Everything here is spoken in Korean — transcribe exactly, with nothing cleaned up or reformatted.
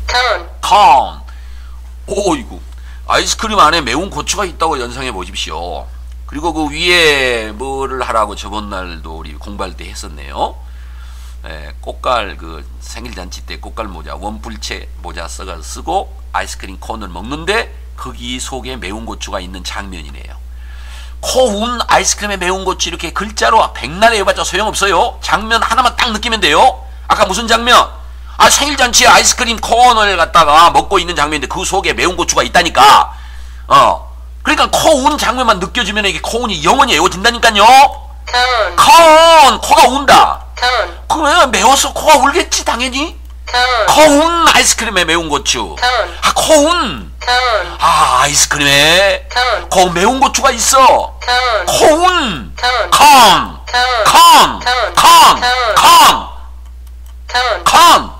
cone, 콘. 오이구. 아이스크림 안에 매운 고추가 있다고 연상해 보십시오. 그리고 그 위에 뭐를 하라고 저번 날도 우리 공부할 때 했었네요. 예, 꽃갈 그 생일잔치 때 꽃갈 모자 원뿔채 모자 써가 쓰고 아이스크림 콘을 먹는데 거기 속에 매운 고추가 있는 장면이네요. 코운 아이스크림에 매운 고추 이렇게 글자로 백날에 해봤자 소용없어요. 장면 하나만 딱 느끼면 돼요. 아까 무슨 장면? 아, 생일잔치에 아이스크림 콘을 갖다가 먹고 있는 장면인데 그 속에 매운 고추가 있다니까. 어, 그러니까 코운 장면만 느껴지면 이게 코운이 영원히 외워진다니까요. cone, 콘, 코가 운다. cone, 그러면 매워서 코가 울겠지 당연히. cone, 코운 아이스크림에 매운 고추. cone, 아, 코운. cone, 아, 아이스크림에 cone, 코 매운 고추가 있어. cone, 코운. cone, 콘. cone, 콘. cone, 콘. cone, 콘. cone. 콘.